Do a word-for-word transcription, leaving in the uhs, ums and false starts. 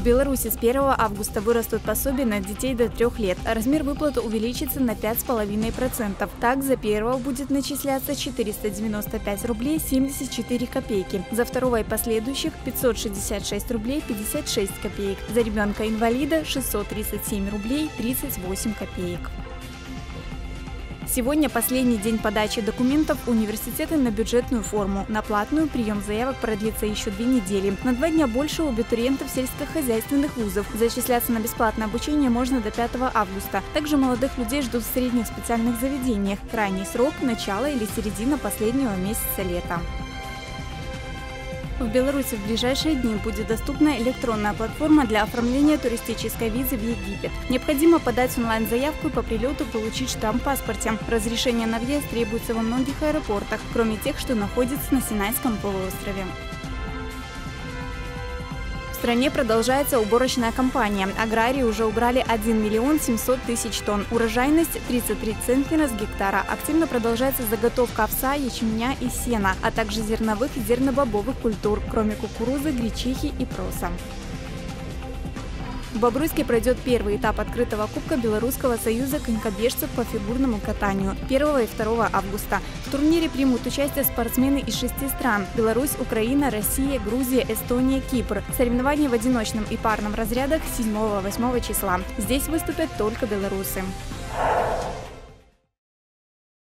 В Беларуси с первого августа вырастут пособия на детей до трех лет. Размер выплаты увеличится на пять с половиной процентов. Так, за первого будет начисляться четыреста девяносто пять рублей семьдесят четыре копейки. За второго и последующих пятьсот шестьдесят шесть рублей пятьдесят шесть копеек. За ребенка-инвалида шестьсот тридцать семь рублей тридцать восемь копеек. Сегодня последний день подачи документов университета на бюджетную форму. На платную прием заявок продлится еще две недели. На два дня больше у абитуриентов сельскохозяйственных вузов. Зачисляться на бесплатное обучение можно до пятого августа. Также молодых людей ждут в средних специальных заведениях. Крайний срок – начало или середина последнего месяца лета. В Беларуси в ближайшие дни будет доступна электронная платформа для оформления туристической визы в Египет. Необходимо подать онлайн-заявку и по прилету получить штамп в паспорте. Разрешение на въезд требуется во многих аэропортах, кроме тех, что находятся на Синайском полуострове. В стране продолжается уборочная кампания. Аграрии уже убрали один миллион семьсот тысяч тонн. Урожайность тридцать три центнера с гектара. Активно продолжается заготовка овса, ячменя и сена, а также зерновых и зернобобовых культур, кроме кукурузы, гречихи и проса. В Бобруйске пройдет первый этап открытого кубка Белорусского союза конькобежцев по фигурному катанию первого и второго августа. В турнире примут участие спортсмены из шести стран – Беларусь, Украина, Россия, Грузия, Эстония, Кипр. Соревнования в одиночном и парном разрядах с седьмого-восьмого числа. Здесь выступят только белорусы.